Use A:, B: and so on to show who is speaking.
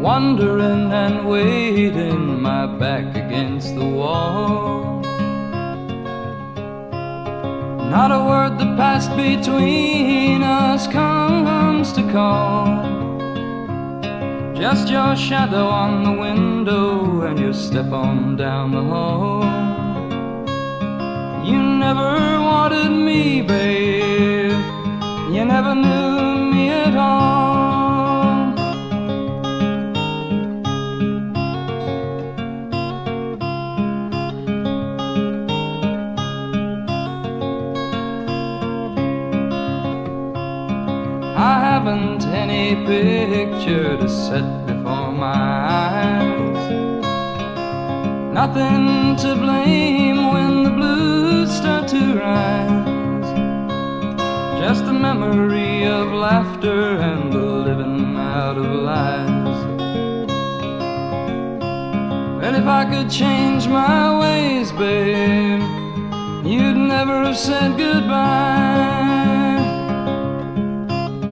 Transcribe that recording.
A: wondering and waiting, my back against the wall. Not a word that passed between us comes to call. Just your shadow on the window and your step on down the hall. You never wanted me, babe. You never knew me at all. I haven't any picture to set before my eyes. Nothing to blame when the blues start to rise. Just a memory of laughter and the living out of lies. And if I could change my ways, babe, you'd never have said goodbye.